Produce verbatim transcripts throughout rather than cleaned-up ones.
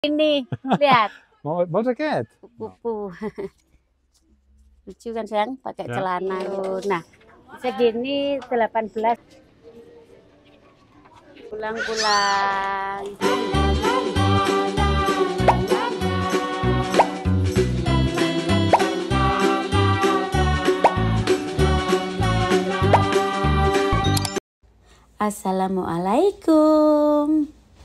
Ini, lihat. Mau mau jaket? Kupu-kupu. Lucu kan sayang, pakai Ya. celana gitu. Nah, segini delapan belas. Pulang-pulang. Assalamualaikum.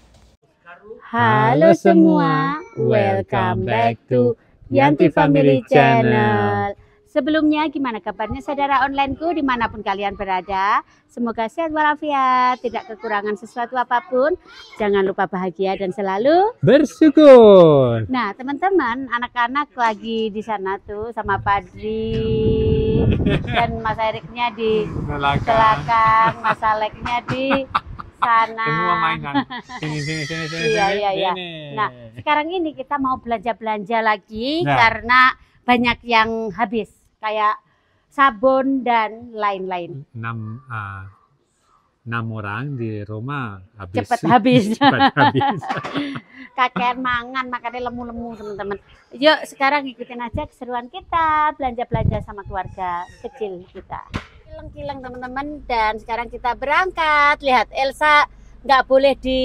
Halo semua, welcome back to Yanti Family Channel. Sebelumnya gimana kabarnya saudara onlineku dimanapun kalian berada? Semoga sehat walafiat, tidak kekurangan sesuatu apapun. Jangan lupa bahagia dan selalu bersyukur. Nah teman-teman, anak-anak lagi di sana tuh sama Padri dan Mas Eriknya di belakang, Mas Aleknya di sana. Semua mainan. Sini sini sini sini. Iya sini, iya iya. sini. Nah, sekarang ini kita mau belanja-belanja lagi Nah. karena banyak yang habis kayak sabun dan lain-lain. enam uh, enam orang di rumah habis. Cepet habis. Cepat habis. Kakean mangan makanya lemu-lemu teman-teman. Yuk sekarang ikutin aja keseruan kita belanja-belanja sama keluarga kecil kita. Kilang-kilang teman-teman, dan sekarang kita berangkat. Lihat Elsa nggak boleh di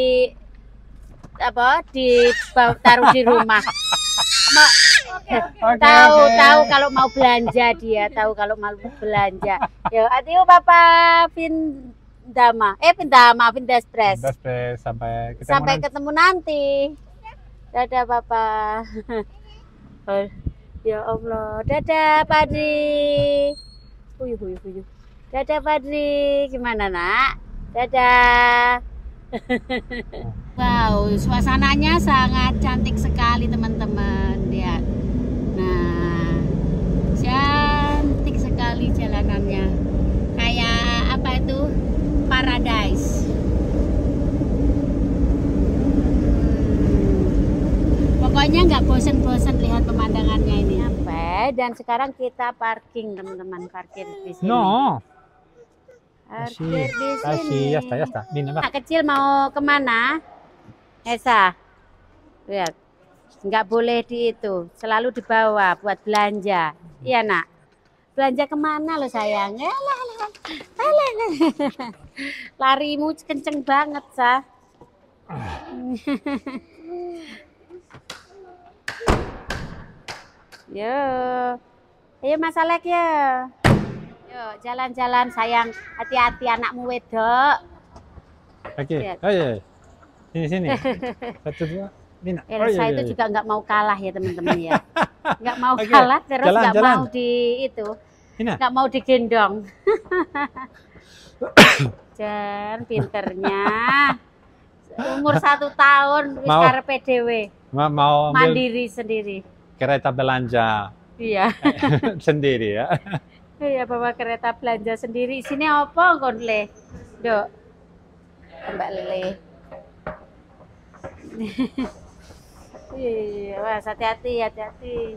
apa di taruh di rumah. Ma, Oke, tahu oke. tahu kalau mau belanja, dia tahu kalau mau belanja. Yo adio Papa Vindama eh Vindama Vindespres. Sampai sampai ketemu Sampai nanti. ketemu nanti. Dadah Papa. Oh, ya Allah, dadah Padri. Huyuh, huyuh, huyuh. Dadah Padri, gimana nak? Dadah. Wow, suasananya sangat cantik sekali teman-teman. Lihat. Nah, cantik sekali jalanannya. Kayak apa itu? Paradise. Pokoknya nggak bosen-bosen lihat pemandangannya ini. Sampai dan sekarang kita parking teman-teman, parkir di sini. No. Parkir di Kasih, sini. ya está, ya está. Ini Anak kecil mau kemana? Esa, lihat, nggak boleh di itu, selalu dibawa buat belanja. Iya nak, belanja kemana lo sayang? Alah, alah, alah, alah. Larimu kenceng banget sah. Yo, ayo Mas Alek ya. Yo, jalan-jalan sayang, hati-hati anakmu wedok. Oke. Lihat. Oh iya. Sini sini. Satu dua. Nina. Oh, Elsa iya, itu iya, juga nggak mau kalah ya teman-teman ya. Nggak mau Oke, kalah terus jalan, nggak jalan. mau di itu, Nina. nggak mau digendong. Jan pinternya. Umur satu tahun wis Mau. karep P D W, Ma- Mau ambil mandiri sendiri. kereta belanja Iya. sendiri ya. Iya bawa kereta belanja sendiri. Sini apa kon le? Dok. Mbak Le. Iya, wah hati-hati, hati-hati.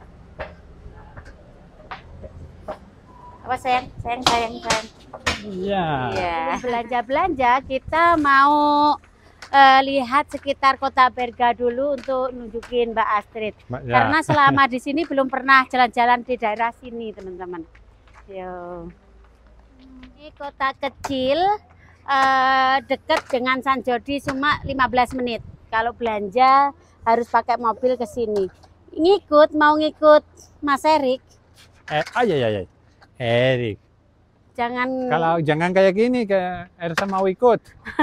Apa sayang, sayang, sayang, sayang. Iya. Iya. Belanja-belanja kita mau eh, lihat sekitar kota Berga dulu untuk nunjukin Mbak Astrid. Ma- ya. Karena selama di sini belum pernah jalan-jalan di daerah sini, teman-teman. Yo. Ini kota kecil, eh, dekat dengan San Jordi cuma lima belas menit. Kalau belanja harus pakai mobil ke sini. Ngikut, mau ngikut Mas Erik, Eh, ah, iya, iya, iya. Erik. jangan Kalau jangan kayak gini, kayak Elsa mau ikut.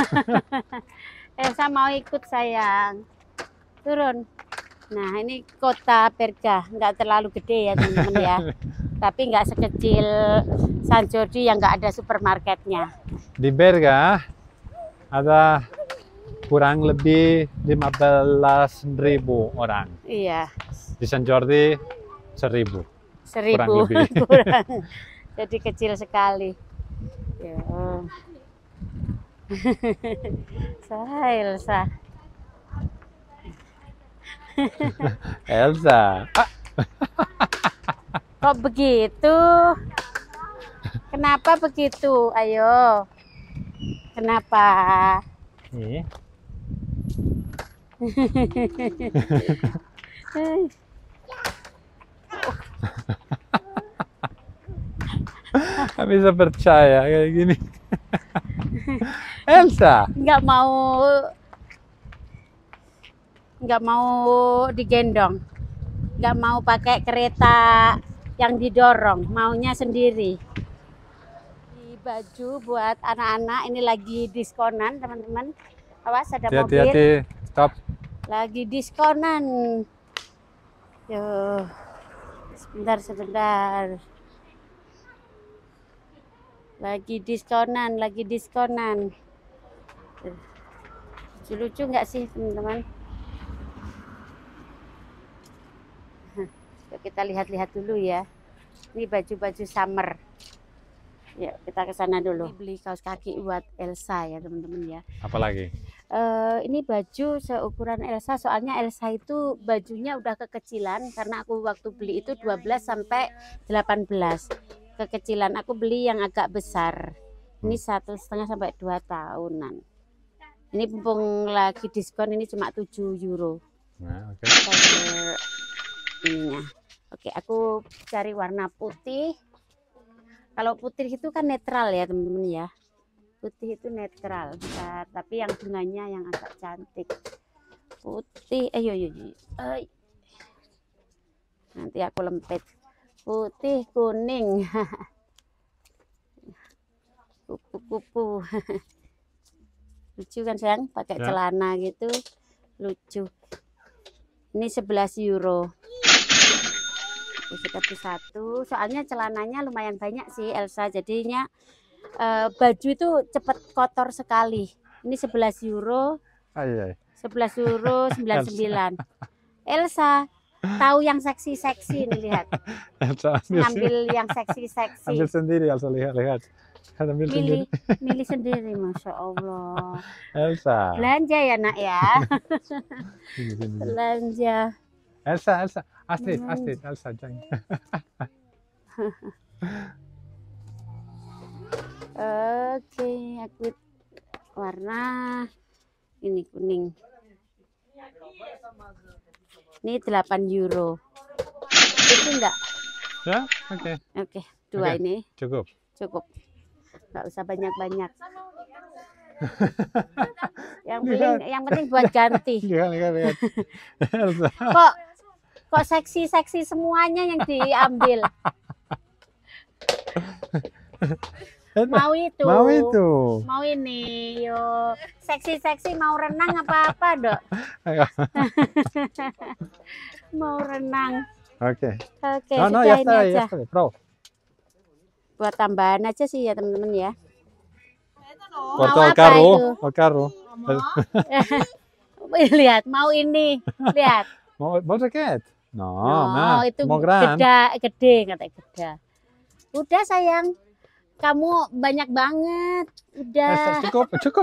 Elsa mau ikut sayang. Turun. Nah ini kota Berga, nggak terlalu gede ya teman-teman ya. Tapi nggak sekecil San Jordi yang nggak ada supermarketnya. Di Berga ada kurang lebih lima belas ribu orang. Iya, Di San Jordi seribu. seribu lebih. kurang. Jadi kecil sekali. Ya. Sah, Elsa. Elsa. Ah, Kok begitu? Kenapa begitu? Ayo. Kenapa? ini Nggak bisa percaya kayak gini. Elsa. Nggak mau, nggak mau digendong, nggak mau pakai kereta yang didorong, maunya sendiri. Di baju buat anak-anak ini lagi diskonan, teman-teman. Awas ada mobil. Hati-hati, stop. Lagi diskonan. Yo, sebentar sebentar. Lagi diskonan, lagi diskonan. Lucu-lucu nggak sih teman-teman? Yuk kita lihat-lihat dulu ya. Ini baju-baju summer. Ya kita ke sana dulu. Beli kaos kaki buat Elsa ya teman-teman ya. Apalagi? Uh, ini baju seukuran Elsa, soalnya Elsa itu bajunya udah kekecilan karena aku waktu beli itu dua belas sampai delapan belas. Kekecilan aku beli yang agak besar. Ini satu setengah sampai dua tahunan. Ini mumpung lagi diskon ini cuma tujuh euro. Nah, oke. Okay. Ininya. Oke, aku cari warna putih. Kalau putih itu kan netral ya teman-teman ya. Putih itu netral. Bentar, tapi yang bunganya yang agak cantik. Putih, ayo ayo. ayo. Nanti aku lempet. Putih kuning. Kupu-kupu. Lucu kan sayang, pakai ya. Celana gitu. Lucu. Ini sebelas euro. Seperti satu. Soalnya celananya lumayan banyak sih Elsa. Jadinya eh, baju itu cepat kotor sekali. Ini sebelas euro. Ay, ay. sebelas euro sembilan puluh sembilan. Elsa tahu yang seksi-seksi nih, lihat. Elsa, ambil yang seksi-seksi. Ambil sendiri, Elsa, lihat, lihat. Ambil milih, sendiri. milih sendiri, Masya Allah. Elsa. Belanja ya nak ya. Belanja. Elsa, Elsa. Astrid, Astrid, Elsa, jangan. Oke, aku warna ini kuning. Ini delapan euro. Itu enggak? Ya, oke. Okay. Oke, okay, dua okay. Ini. Cukup. Cukup. Enggak usah banyak-banyak. yang penting yang penting buat ganti. Lihat, lihat, lihat. Kok kok seksi-seksi semuanya yang diambil. Mau itu. Mau itu. Mau ini. Yo, seksi-seksi mau renang apa-apa, Dok? Mau renang. Oke. Okay. Oke, okay, no, no, sudah ya ini está, aja. Ya está, bro. Buat tambahan aja sih ya, teman-teman ya. Foto al carro, al carro. Lihat, mau ini. Lihat. Mau mau jaket? No, no nah, itu mau gran. Gede, gede katanya gede. Udah sayang. Kamu banyak banget. Udah. Eh, cukup, cukup.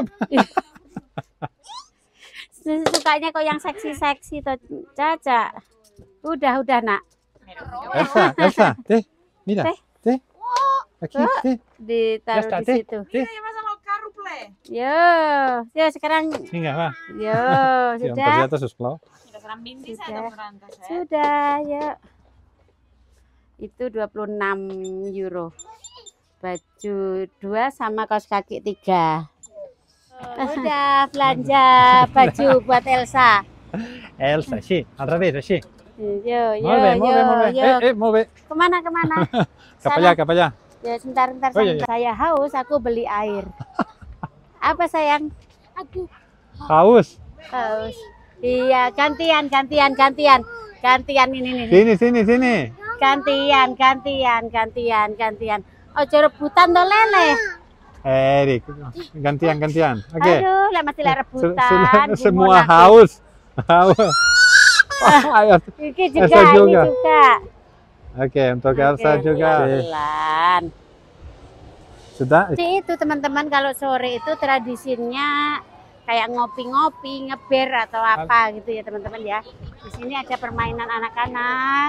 Sukanya kok yang seksi-seksi tuh, Caca. Udah, udah, Nak. Elsa, Elsa, teh, mira, teh. teh. Aquí, teh. Ditaruh está, di teh. situ. Teh. Yo, yo sekarang. Venga, va. Yo, sudah. Ternyata susplau. Sudah, sudah, ya. Itu dua puluh enam euro. Baju dua sama kaos kaki tiga. Oh, udah belanja baju buat Elsa. Elsa, sí, al revés, sí. Yo, yo, mueve, yo, mueve, mueve. yo. Eh, eh, mueve. Kemana, kemana? Ke allá, ke allá. Ya, sebentar, sebentar. Oh, iya, iya. Saya haus, aku beli air. Apa sayang? Aku haus. Haus. Iya, gantian, gantian, gantian. Gantian ini nih. Sini, sini, sini. Gantian, gantian, gantian, gantian. Ojo rebutan toh lele. Erik, gantian, gantian. Oke. Okay. Aduh, lah masih lah rebutan. Semua haus. Haus. Ayo. Ini juga, Elsa juga. Ini juga. Oke, okay, untuk okay, Elsa juga. Pelan. Sudah. Jadi itu teman-teman, kalau sore itu tradisinya kayak ngopi-ngopi, ngeber atau apa gitu ya teman-teman ya. Di sini ada permainan anak-anak.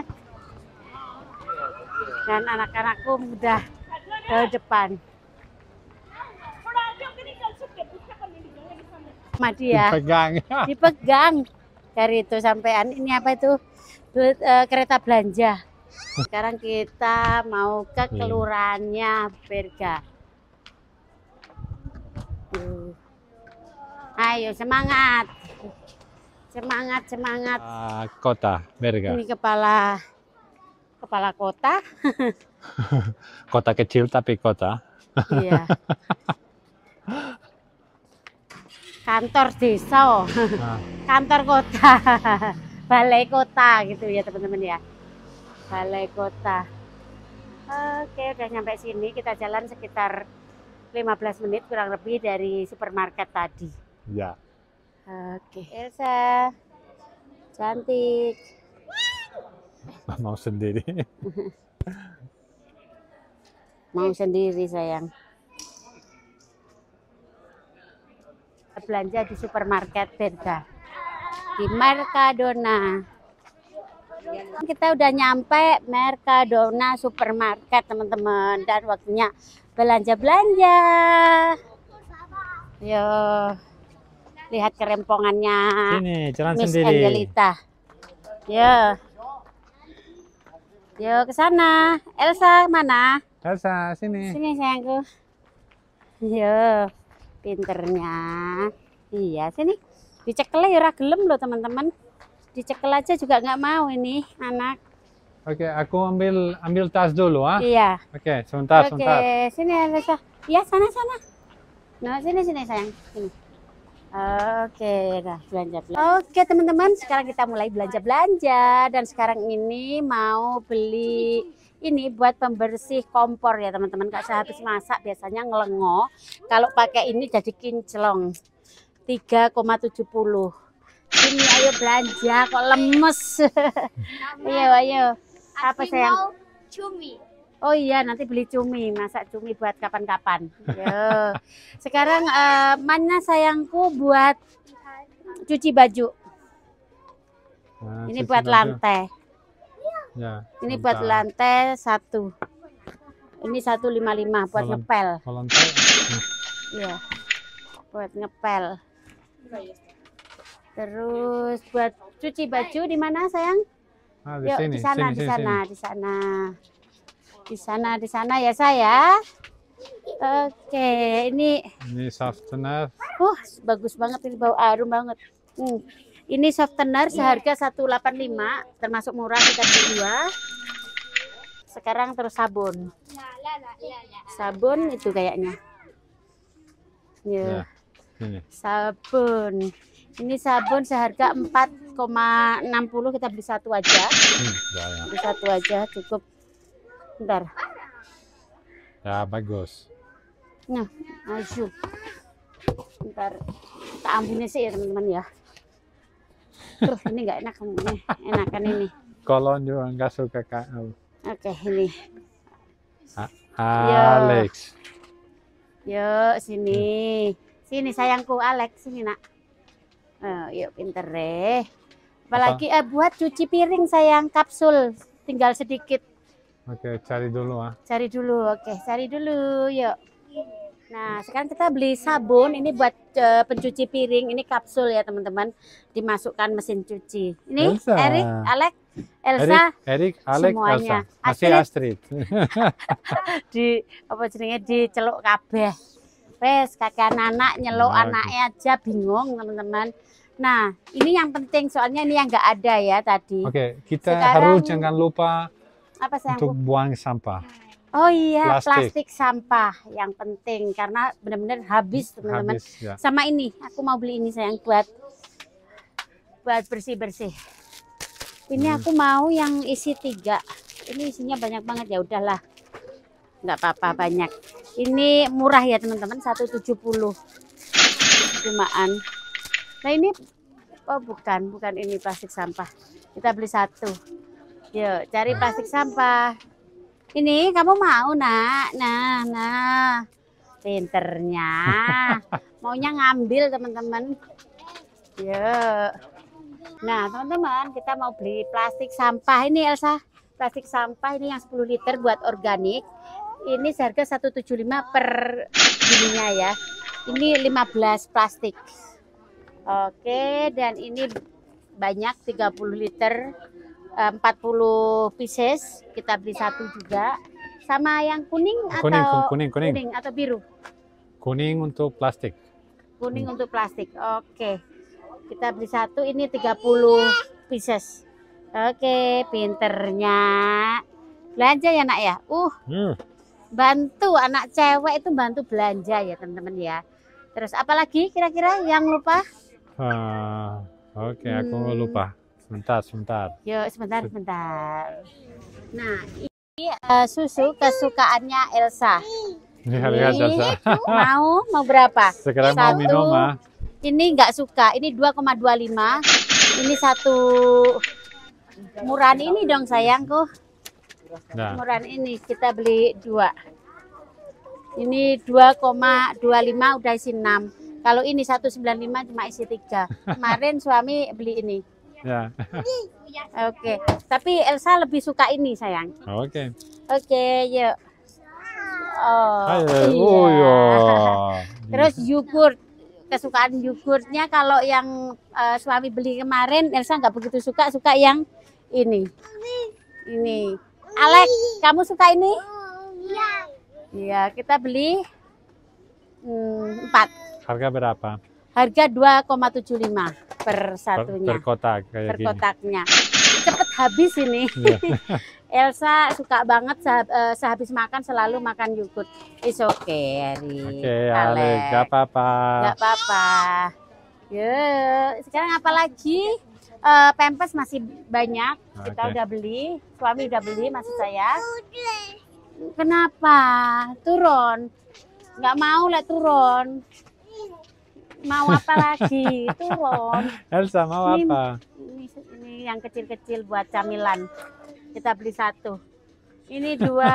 Dan anak-anakku udah ke depan. Sama dia. Dipegang. Dipegang. dari itu sampean. Ini apa itu? Duit, uh, kereta belanja. Sekarang kita mau ke kelurahannya Berga. Uh. Ayo semangat, semangat, semangat. Uh, kota Berga. Ini kepala, kepala kota. Kota kecil tapi kota. Iya. Kantor desa, Nah. kantor kota, balai kota gitu ya teman-teman ya. Balai kota. Oke, udah nyampe sini. Kita jalan sekitar lima belas menit kurang lebih dari supermarket tadi. Ya. Oke, Elsa, cantik. Mau sendiri. Mau sendiri sayang. Belanja di supermarket Berga di Mercadona. Kita udah nyampe Mercadona supermarket teman-teman, dan waktunya belanja-belanja. Yo, lihat kerempongannya Sini, jalan Miss sendiri. Angelita. Yo, yo ke sana. Elsa mana? Elsa, sini. Sini sayangku. Yo, pinternya. Iya, sini. Dicekel ya ora gelem loh teman-teman. Dicekel aja juga nggak mau ini anak. Oke, aku ambil ambil tas dulu, ah. Iya. Oke, sebentar, Oke, sebentar. sini Elsa. Iya, sana sana. Nah, sini sini sayang. Sini. Oke, nah belanja belanja. Oke teman-teman, sekarang kita mulai belanja belanja, dan sekarang ini mau beli ini buat pembersih kompor ya teman-teman. Kak sehabis masak biasanya ngelengo, kalau pakai ini jadi kinclong. tiga koma tujuh nol. Ini ayo belanja, kok lemes. Ayo ayo. Apa sayang? Cumi. Oh iya, nanti beli cumi, masak cumi buat kapan-kapan. Yo. Sekarang eh, mana sayangku buat cuci baju. Nah, Ini cuci buat baju. lantai. Ya, Ini buat sebentar. lantai satu. Ini satu lima lima buat Kalau- ngepel. Kalau lantai, Iya. Buat ngepel. Terus buat cuci baju di mana sayang? ah, di Yuk sini, di sana, sini, di sini, sana, sini. di sana. Di sana, di sana ya saya. Oke, ini Ini softener. uh bagus banget, ini bau harum banget. Hmm. Ini softener seharga seratus delapan puluh lima, termasuk murah, kita beli dua. Sekarang terus sabun. Sabun itu kayaknya. Ya, Ya, ini. sabun. Ini sabun seharga empat koma enam puluh, kita beli satu aja. Hmm, ya, ya. Beli satu aja cukup. Bentar. Ya, bagus. Nah, ayo. Bentar. Kita ambilnya sih ya teman-teman ya. Terus ini nggak enak ini. Enakan ini. Kolon juga nggak suka Kak. Oke, ini. Alex. Yuk, sini. Sini sayangku, Alex, sini nak. Oh, yuk pinter deh. Apalagi eh, buat cuci piring sayang, kapsul. Tinggal sedikit. Oke, cari dulu ah. Cari dulu, oke, cari dulu, yuk. Nah, sekarang kita beli sabun. Ini buat uh, pencuci piring. Ini kapsul ya teman-teman. Dimasukkan mesin cuci. Ini Elsa. Erik, Alex, Elsa. Erik, Erik, Alex, semuanya. Elsa. Masih Astrid. Di apa jenenge diceluk kabeh. Wes kakek anak nyeluk Nah, anaknya aja bingung teman-teman. Nah, ini yang penting soalnya ini yang enggak ada ya tadi. Oke, kita Sekarang- harus jangan lupa Apa sayang? untuk buang sampah. Oh iya, plastik. plastik. sampah yang penting karena benar-benar habis teman-teman. Habis, ya. Sama ini, aku mau beli ini sayang buat buat bersih-bersih. Ini Hmm. aku mau yang isi tiga. Ini isinya banyak banget, ya udahlah. Nggak apa-apa banyak. Ini murah ya teman-teman, seratus tujuh puluh. Cumaan. Nah ini oh bukan, bukan ini plastik sampah. Kita beli satu. Yuk, cari plastik sampah. Ini kamu mau, Nak? Nah, nah. Pinternya. Maunya ngambil, teman-teman. Yuk. Nah, teman-teman, kita mau beli plastik sampah. Ini Elsa, plastik sampah ini yang sepuluh liter buat organik. Ini seharga seratus tujuh puluh lima per bininya ya. Ini lima belas plastik. Oke, dan ini banyak, tiga puluh liter, eh, empat puluh pieces. Kita beli satu juga. Sama yang kuning, Kuning, atau kuning, kuning. kuning atau biru? Kuning untuk plastik. Kuning untuk plastik. Oke. Kita beli satu, ini tiga puluh pieces. Oke, pinternya. Belanja ya, Nak ya? Uh, Hmm. bantu anak cewek itu bantu belanja ya, teman-teman ya. Terus apalagi kira-kira yang lupa? Ah, Oke, aku Hmm. lupa. Sebentar, sebentar. Yuk, sebentar, sebentar. Nah, ini eh, susu kesukaannya Elsa. Lihat, lihat, Ini Elsa. mau mau berapa? Sekarang mau Satu. minum, ah. Ini nggak suka. Ini dua koma dua lima. Ini satu murahan ini dong sayangku. Nah, Murahan ini kita beli dua. Ini dua koma dua lima udah isi enam. Kalau ini seratus sembilan puluh lima cuma isi tiga. Kemarin suami beli ini. ya. Oke. Tapi Elsa lebih suka ini sayang. Oke. Oke, yuk. Oh, Ayo, iya. oh, ya. Terus yogurt. Kesukaan yogurtnya kalau yang eh, suami beli kemarin Elsa nggak begitu suka, suka yang ini. Ini. Alex, kamu suka ini? Iya. Iya, kita beli hmm, empat. Harga berapa? Harga dua koma tujuh lima per Per, satunya. per kotak kayak Per gini. kotaknya. Cepet habis ini. Iya. Elsa suka banget sehab, eh, sehabis makan selalu makan yogurt. It's okay, Eri. Oke, Alex, gak apa-apa. Gak apa-apa. Yuk, sekarang apa lagi? Eh, Pampers masih banyak. Kita Oke. udah beli. Suami udah beli, maksud saya. Kenapa? Turun. Nggak mau lah turun. Mau apa lagi? Turun. Elsa mau Ini- apa? Ini, ini yang kecil-kecil buat camilan. Kita beli satu. Ini dua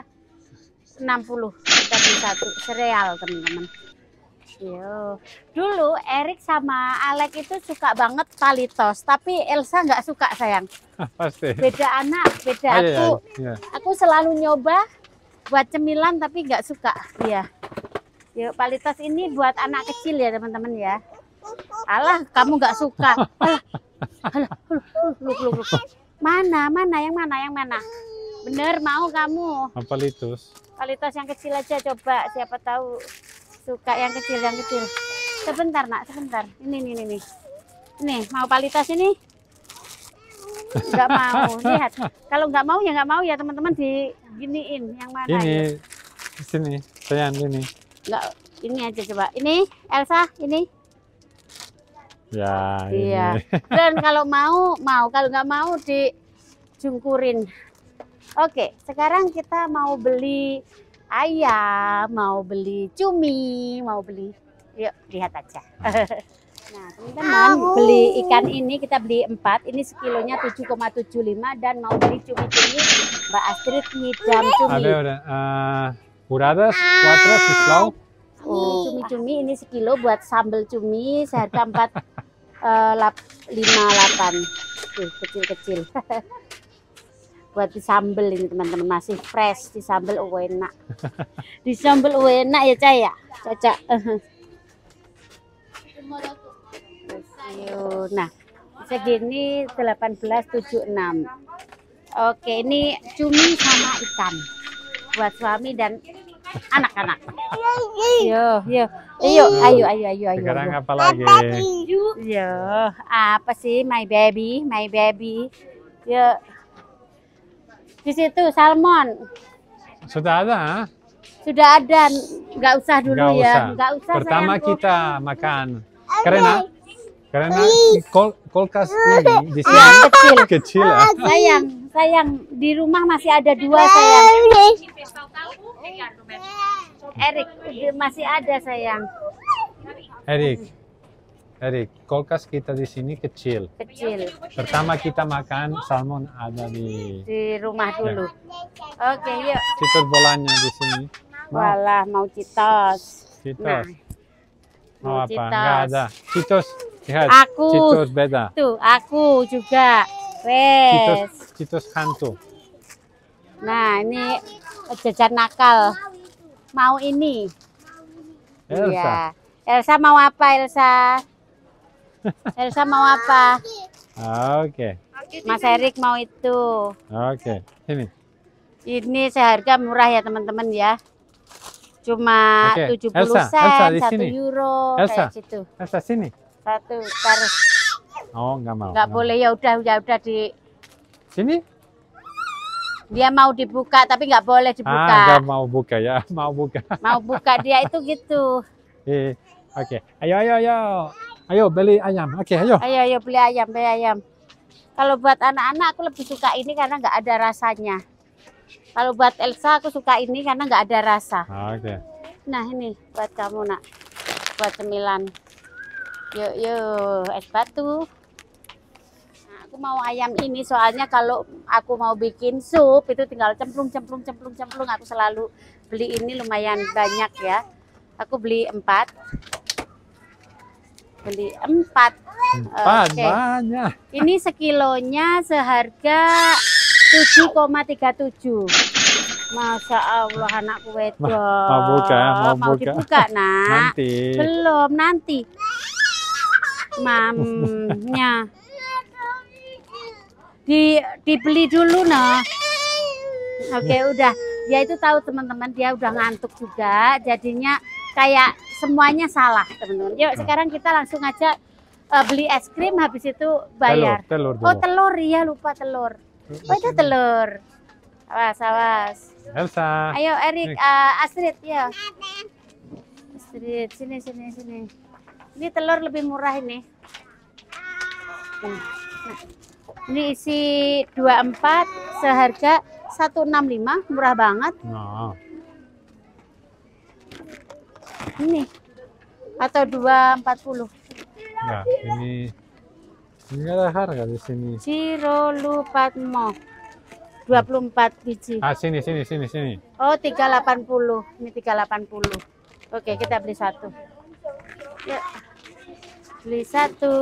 enam puluh. Kita beli satu. Sereal, teman-teman. Yo. Dulu Erik sama Alek itu suka banget palitos, tapi Elsa nggak suka sayang. Pasti. Beda anak, beda. Ah, iya, Aku iya. aku selalu nyoba buat cemilan tapi nggak suka. Iya. Yuk, palitos ini buat anak kecil ya teman-teman ya. Alah, kamu nggak suka. Alah, alah, luk, luk, luk. Mana, mana, yang mana, yang mana? Bener mau kamu? Apa litus? Palitos yang kecil aja coba, siapa tahu suka yang kecil, yang kecil. Sebentar nak, sebentar. Ini, ini, ini. Nih, mau palitos ini? Nggak mau, lihat. Kalau nggak mau ya nggak mau ya teman-teman, diginiin. Yang mana? Ini, ya? di sini, sayang ini. Nggak, ini aja coba. Ini, Elsa, ini. Ya, Iya. ini. Dan kalau mau, mau. Kalau nggak mau, dijungkurin. Oke, sekarang kita mau beli ayam, mau beli cumi, mau beli. Yuk, lihat aja. Nah, teman-teman, beli ikan ini kita beli empat. Ini sekilonya tujuh koma tujuh lima dan mau beli cumi-cumi Mbak Astrid ngidam A cumi. ver, uh, curadas, cuatro, sislau. Oh, cumi-cumi ini sekilo buat sambal cumi seharga empat lima delapan. Tuh, kecil-kecil. Buat disambel ini teman-teman, masih fresh, disambel oh, enak. Disambel oh, enak ya Cah ya. Caca. Nah, segini delapan belas tujuh puluh enam. Oke, ini cumi sama ikan buat suami dan anak-anak. Yo, yo, ayo, ayo, ayo, ayo, ayo. Sekarang ayo. apa lagi? Yo, apa sih my baby, my baby? Yo, di situ salmon Sudah ada? ah? sudah ada, nggak usah dulu Nggak ya, usah. nggak usah. Pertama sayangku. kita makan. Karena karena kol, kulkas ini di sini Yang kecil. kecil. ah. Sayang, sayang di rumah masih ada dua sayang. Erik masih ada sayang, Erik, Erik, kulkas kita di sini kecil. kecil Pertama kita makan salmon ada di di rumah dulu. Oke, yuk. situ bolanya di sini. Mau, Walah mau citos. Citos. Nah, Mau apa? Citos. Enggak ada. Citos. Lihat. Aku. Citos beda. Tuh, aku juga. Citos, Wes. Citos hantu. Nah, ini jajan nakal. Mau ini. Elsa. Iya. Elsa mau apa, Elsa? Elsa mau apa? Oke. Mas Erik mau itu. Oke. Sini. Ini seharga murah ya teman-teman ya. Cuma Oke. tujuh puluh Elsa, sen, Elsa di satu sini. euro Elsa. kayak gitu. Elsa sini. Satu taruh. Oh, nggak mau. Nggak boleh, ya udah ya udah di Sini? dia mau dibuka tapi nggak boleh dibuka. Ah, nggak mau buka ya. Mau buka. Mau buka dia itu gitu. Eh, oke. Ayo, ayo, ayo. Ayo beli ayam. Oke, ayo. Ayo ayo beli ayam, beli ayam. Kalau buat anak-anak aku lebih suka ini karena nggak ada rasanya. Kalau buat Elsa aku suka ini karena nggak ada rasa. Oke. Nah ini buat kamu nak, buat cemilan. Yuk yuk es batu. Nah, aku mau ayam ini soalnya kalau aku mau bikin sup itu tinggal cemplung cemplung cemplung cemplung. Aku selalu beli ini lumayan banyak ya. Aku beli empat. Beli empat. Empat, Oke. banyak. Ini sekilonya seharga tujuh koma tiga tujuh. Masya Allah anakku wedok. Mau buka, mau Mau buka. dibuka nak? Nanti. Belum, nanti. Mamnya. Di dibeli dulu nah. Oke, udah. Dia itu tahu teman-teman, dia udah ngantuk juga. Jadinya kayak semuanya salah, teman-teman. Yuk, sekarang kita langsung aja uh, beli es krim, habis itu bayar. Telur, telur Oh, dulu. telur ya, lupa telur. Oh, itu telur. Awas, awas. Elsa. Ayo Erik, uh, Astrid ya. Astrid, sini sini sini. Ini telur lebih murah ini. Nah, ini isi dua puluh empat seharga seratus enam puluh lima, murah banget. Nah. Ini atau dua ratus empat puluh. Enggak, ini enggak ada harga di sini. Cirolu Patmo. dua puluh empat biji. Ah, sini sini sini sini. Oh, tiga ratus delapan puluh. Ini tiga ratus delapan puluh. Oke, kita beli satu. Ya. Beli satu.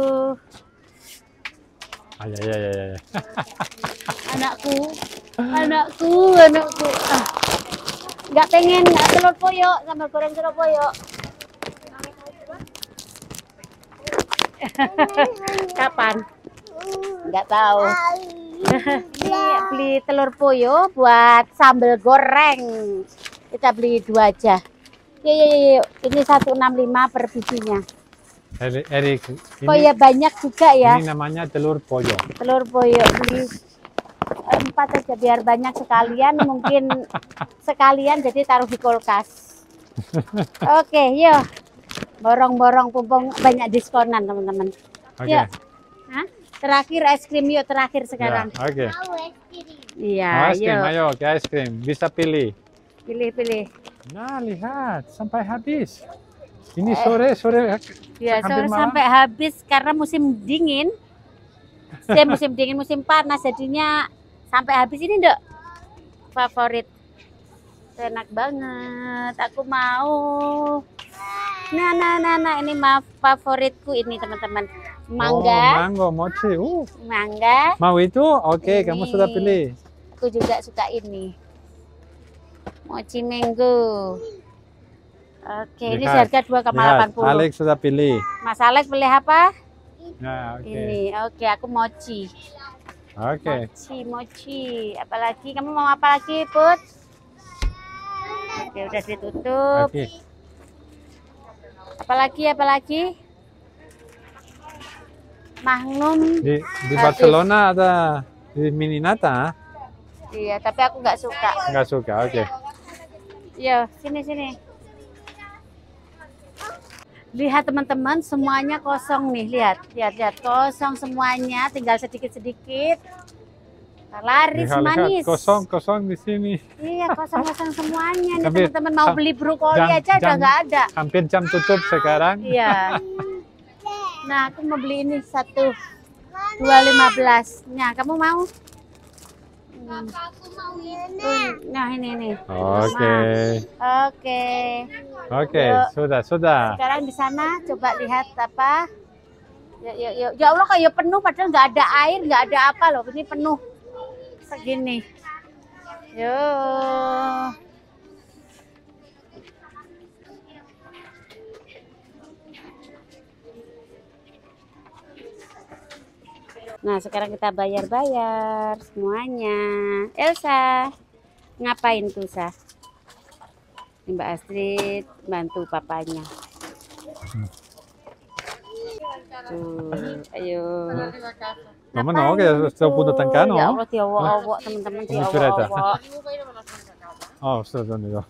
Ah, ya ya ya ya. Anakku. Anakku, anakku. Ah. Nggak pengen telur poyok sama goreng telur poyok. Kapan? Nggak tahu. Ini beli telur poyo buat sambal goreng. Kita beli dua aja. Yuk, yuk, yuk. Ini seratus enam puluh lima per bijinya. Erik, Erik, Oh ini, ya banyak juga ya. ini namanya telur poyo. Telur poyo beli empat aja biar banyak sekalian. Mungkin sekalian jadi taruh di kulkas. Oke, yuk. Borong-borong pumpung banyak diskonan teman-teman. Oke. Yuk. Hah? Terakhir es krim yuk, terakhir sekarang. Ya, oke. Iya, Mau es krim, yuk. ayo ke es krim. Bisa pilih. Pilih-pilih. Nah, lihat sampai habis. Ini sore sore. Ya, hampir sore malam. sampai habis karena musim dingin. Saya musim dingin, musim panas jadinya sampai habis ini, Dok. Favorit. Enak banget. Aku mau. Nah, nah, nah, nah, ini ma favoritku ini, teman-teman. Mangga. Oh, mango, mochi. Uh. Mangga. Mau itu? Oke, Ini. kamu sudah pilih. Aku juga suka ini. Mochi mango. Oke, ini Lihat, seharga dua koma lihat, delapan puluh. Alex sudah pilih. Mas Alex pilih apa? Nah, oke. Ini. Oke, aku mochi. Oke. Mochi, mochi. Apalagi kamu mau apa lagi, Put? Oke, udah ditutup. Oke. Apalagi, apalagi? Magnum. Di di Habis. Barcelona ada di Mininata. Iya, tapi aku nggak suka. Enggak suka. Oke. Iya, sini sini. Lihat teman-teman, semuanya kosong nih. Lihat, lihat, lihat kosong semuanya. Tinggal sedikit-sedikit. Laris Lihat, lihat, manis. kosong kosong di sini. Iya, kosong-kosong semuanya nih Tapi, teman-teman. Mau ha- beli brokoli jam- aja udah jam- nggak ada. Hampir jam tutup sekarang. Iya. Nah, aku mau beli ini satu dua lima belas. Nah, kamu mau? Hmm. Uh, Nah, ini nih. Oke. Oke. Oke, Yuk. sudah sudah. Sekarang di sana coba lihat apa? Ya, ya, ya, ya Allah kayak penuh padahal nggak ada air, nggak ada apa loh. Ini penuh segini. Yo. Nah, sekarang kita bayar-bayar semuanya. Elsa, ngapain tuh, Sa? Ini Mbak Astrid bantu papanya. Tuh, ayo. Mama no, kayak sudah punta tangkano. Ya Allah, diawak-awak teman-teman, diawak-awak. Oh, sudah dong itu.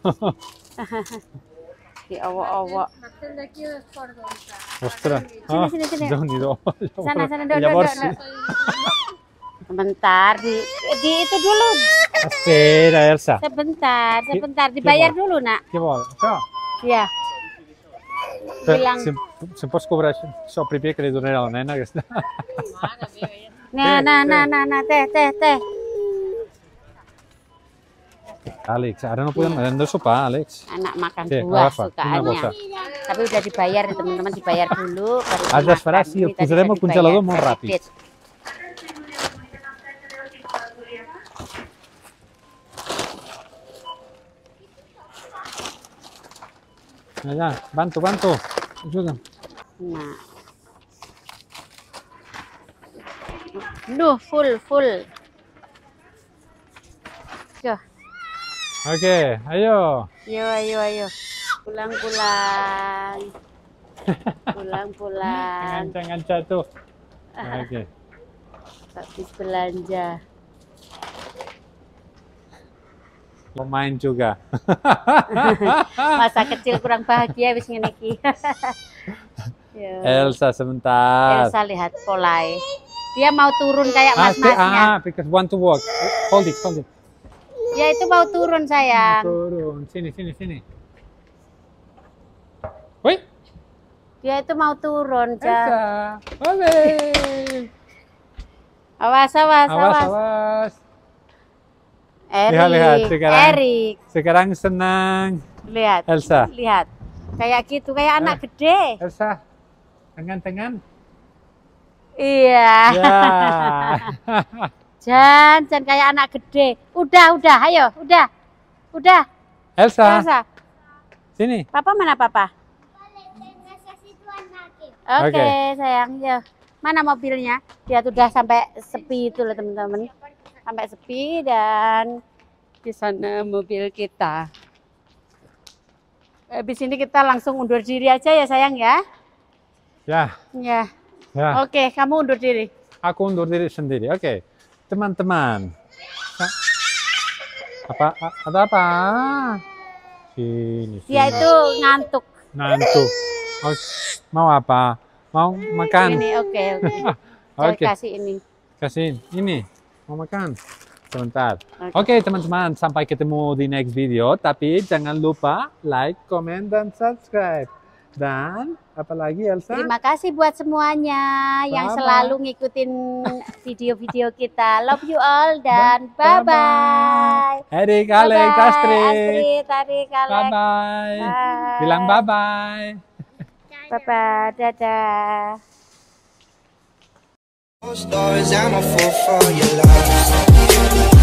Diawak-awak. Ostras. Sini, sini, sini. Jangan itu. Sana, sana, dok, Ya dok, bersih. dok. Sebentar, di, di itu dulu. Aspetta, Elsa. Sebentar, sebentar. Dibayar dulu, nak. Che vuole? Ciao. Ya. Bilang. Se, se può scoprire sopra i piedi che le tornerà la nena che sta. Nah, nah, nah, nah, nah, teh, teh, teh. Alex, ahora no pueden vender sopa, Alex. Anak makan Oke, buah apa? sukaannya. Una cosa. Tapi udah dibayar ya teman-teman, dibayar dulu. baru Ada dimakan. sparasi, Ini tadi useremo udah il congelatore dibayar, mo rapi. kredit. Nah, ya, bantu, bantu. Aiuto. Nah. Duh, full, full. Tuh. Oke, ayo. Ayo, ayo, ayo. Pulang-pulang. Pulang-pulang. Ngancang-ngancang tuh. Oke. Habis belanja. Mau main juga. Masa kecil kurang bahagia wis ngene iki. Yo. Elsa sebentar. Elsa lihat polai. Dia mau turun kayak Ah, mas-masnya. ah, because want to walk. Hold it, hold it. Ya itu mau turun sayang. Turun, sini, sini, sini. Woi, Dia itu mau turun, Jam. Elsa. Ole. Awas, awas, Awas, awas. awas. Erik, Lihat, lihat, sekarang. Erik. Sekarang senang. Lihat. Elsa. Lihat. Kayak gitu, kayak anak gede. Elsa, tangan-tangan. Iya. Ya. Jan, Jan kayak anak gede. Udah, udah, ayo, udah. Udah. Elsa, Elsa. sini. Papa mana papa? Oke, Oke. sayang. Ya. Mana mobilnya? Dia tuh udah sampai sepi itu loh, teman-teman. Sampai sepi dan di sana mobil kita. Habis ini kita langsung undur diri aja ya, sayang ya. Ya, Ya. ya. Oke, kamu undur diri. Aku undur diri sendiri. Oke, teman-teman. Hah? Apa? a- Ada apa? Sini, sini. Dia itu ngantuk. Ngantuk. Oh, mau apa? Mau makan? Ini oke, oke. Saya Oke, kasih ini. kasih ini. Mau makan? Sebentar. Oke. Oke, teman-teman. Sampai ketemu di next video. Tapi jangan lupa like, comment, dan subscribe. Dan apalagi Elsa? Terima kasih buat semuanya yang Bye-bye. selalu ngikutin video-video kita. Love you all dan Bye-bye. bye-bye. Erik, Alex, Bye-bye, Astrid. Astrid, Tarik, Alex. Bye-bye. Bye. Bilang bye-bye. Bye-bye, dadah. Stories, I'm a fool for your love.